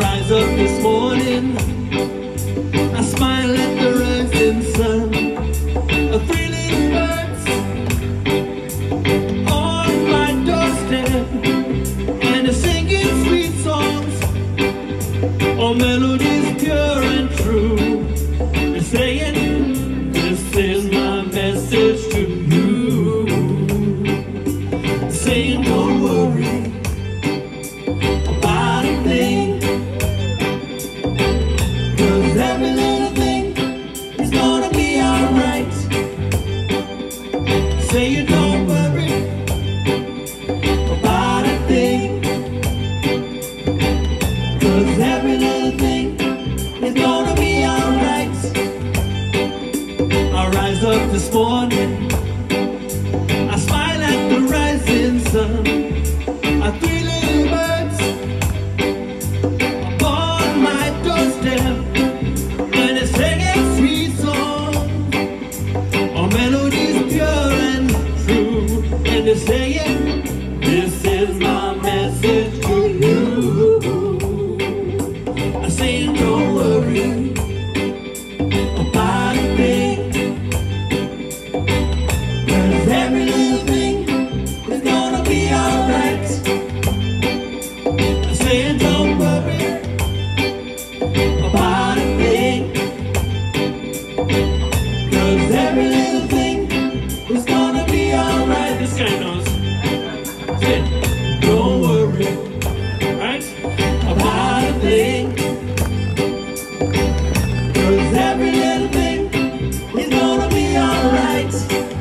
rise up this morning, I smile at the rising sun. Three little birds on my doorstep, and they're singing sweet songs, all melodies pure and true. They're saying, this is my message to you. Saying, don't worry about a thing, 'cause every little thing is gonna be alright. Say you don't worry about a thing, 'cause every little thing is gonna be alright. I rise up this morning, I smile at the rising sun. Three little birds upon my doorstep, and they're singing sweet songs, all melodies pure and true. And they're saying, this is my message to you. I'm saying, don't worry about a thing, 'cause every little thing is gonna be alright. I'm saying, don't worry about a thing, 'cause every little thing is gonna be alright. This guy knows. Say, don't worry, right, about a thing, 'cause every little thing is gonna be alright.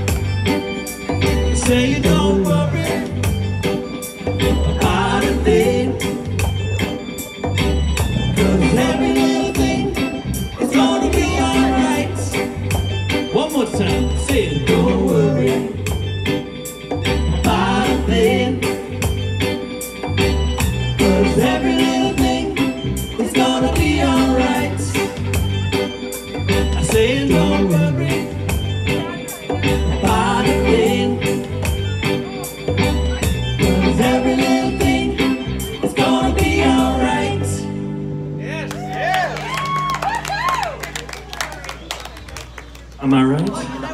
Say you don't worry about a thing, 'cause every little thing is gonna be alright. One more time, say it, don't worry about a thing, 'cause every little thing is gonna be alright. I say don't worry about a thing, 'cause every little thing is gonna be alright. Yes, yes. Am I right?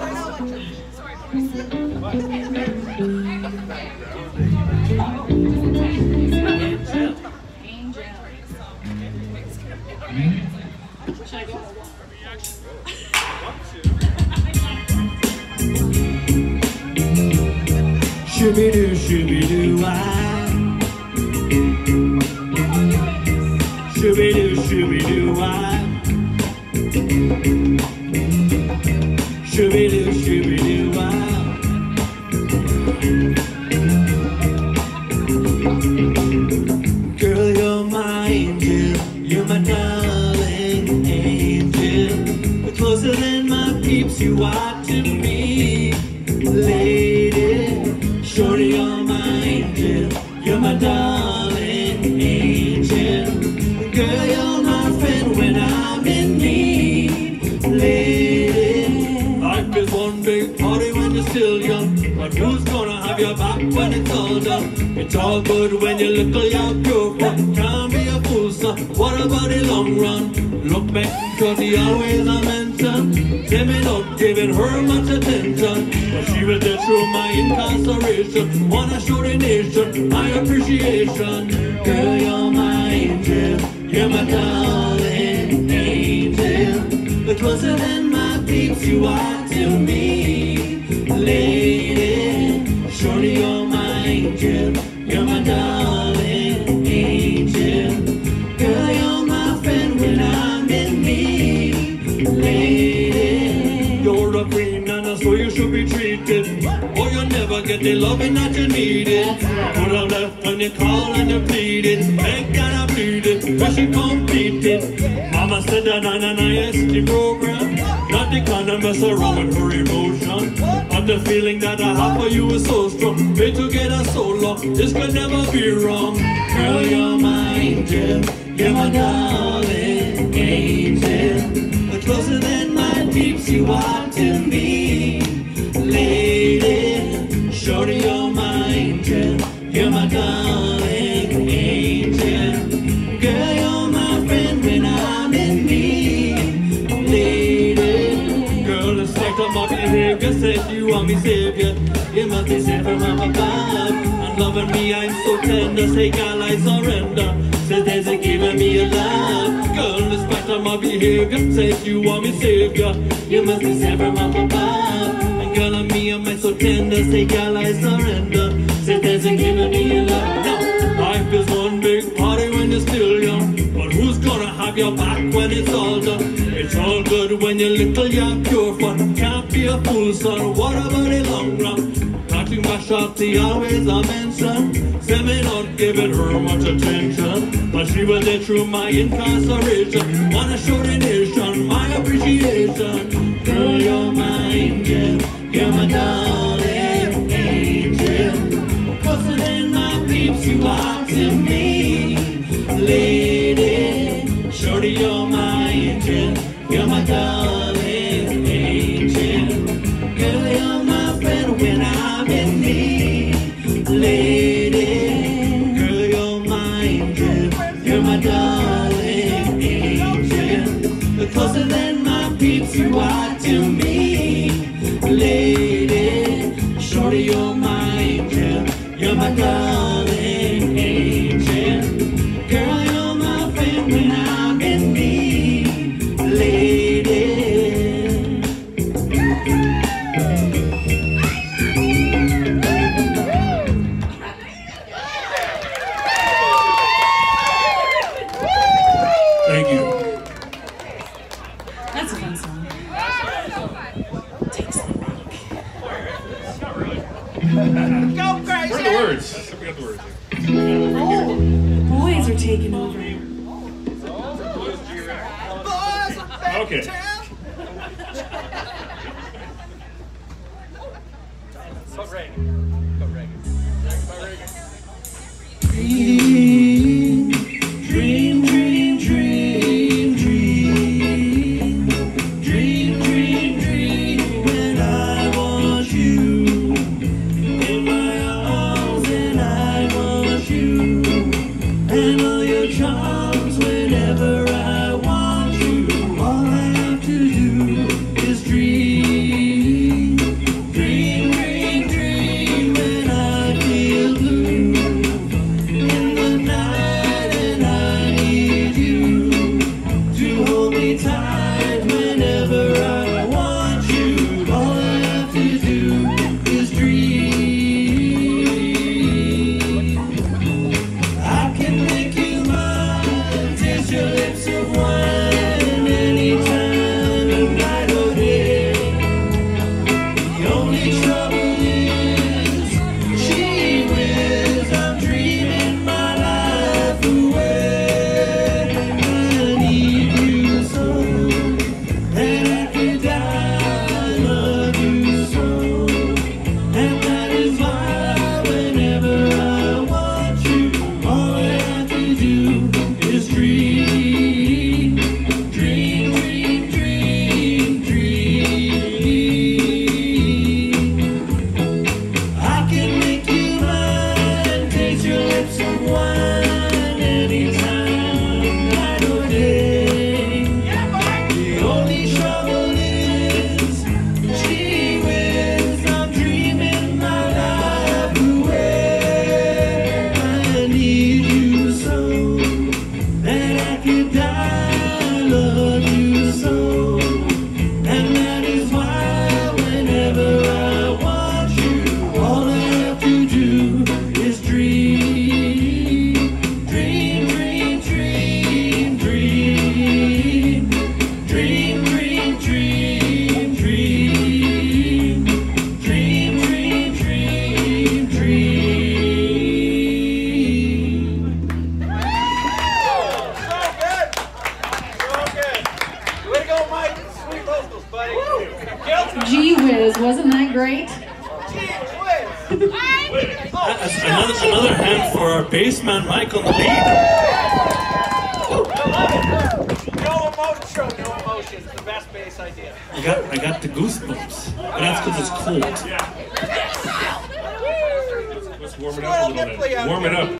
Shooby-doo, shooby-doo-wah. Shooby-doo, shooby-doo-wah. Shooby-doo, shooby-doo-wah. Girl, you're my angel, you're my darling angel. You're closer than my peeps, you are to me, lady. Shorty, you're my angel, you're my darling angel. Girl, you're my friend when I'm in need, lady. Life is one big party when you're still young, but who's gonna have your back when it's all done? It's all good when you look like you're pure fun. Can't be a fool, son. What about the long run? Look back, cause he always a mention. Tell me not giving her much attention, but she was there through my incarceration. Wanna show the nation my appreciation. Girl, you're my angel, you're my darling angel. The closer than my peeps you are to me, lady. Shorty, you're my angel, you're my darling angel. Girl, you're my friend when I'm in need, lady. You're a queen and that's how you should be treated, or you'll never get the loving that you needed. Put her left when you call and you pleaded, ain't gonna bleed it, but she completed. Mama said that I'm an IST program, not the kind of mess around with her emotion. But the feeling that I have for you is so strong. Been together so long, this could never be wrong. Girl, you're my angel, you're my darling angel. But closer than my peeps you are to me, lady. Shorty, you're my angel, you're my darling angel. Girl, you're my said you are me savior. You must be sent from up above. And loving me, I'm so tender. Say, girl, I surrender. Says there's a giving me a love. Girl, in spite of my behavior, said you are me savior. You must be sent from up above. And girl, on me, I'm so tender. Say, girl, I surrender. Says there's a giving me a love. Now, life is one big party when you're still young. But who's gonna have your back when it's all done? It's all good when you're little, you're pure fun. Can't be a fool, son, what about the long run? Not to mash up the always I mention. Say me not giving her much attention, but she was there through my incarceration. Wanna show the nation my appreciation. Girl, you're my angel, you're my darling angel. Closer than my peeps, you are to me, lady. Shorty, you're my angel, you're my darling angel. Girl, you're my friend when I'm in need, lady. Girl, you're my angel, you're my darling angel. Closer than my peeps, you are to me, lady. Shorty, you're my angel, you're my darling angel. Girl, you're my friend when I'm in need, lady. Thank you. That's a fun song. Takes the mic. Go crazy! What are the words? I forgot the words. Oh, the boys are taking over. Okay. Go Reagan. Go Reagan. Go Reagan. Dream, dream, dream, dream, dream. Dream, dream, dream, when I want you in my arms, and I want you and all your charms whenever I want you. All I have to do is dream, dream, dream, dream, when I feel blue in the night, and I need you to hold me tight whenever I want you. All I have to do is dream. I can make you mine, taste your lips of wine anytime of night or day. The only trouble is, gee whiz, I'm dreaming my life away. I need you so that I could die. I love you so, and that is why whenever I want you, all I have to do is dream, dream, dream, dream, dream. I can make you mine, taste your lips of wine anytime, night or day. The only trouble is, gee whiz, I'm dreaming my life away. I need you so that I could die. I love you so, and that is why whenever I want you, all I have to do is dream, dream, dream, dream, dream, dream, dream, dream, dream, dream, dream, dream, dream. So good! So good! Way to go, Mike. Sweet vocals, buddy. Guilty. Gee whiz, wasn't that great? Gee whiz. That's another hand for our bass man Mike on the lead. No emotion, no emotion. The best bass idea. I got the goosebumps, but that's because it's cold. Let's warm it up a little bit. Warm it up.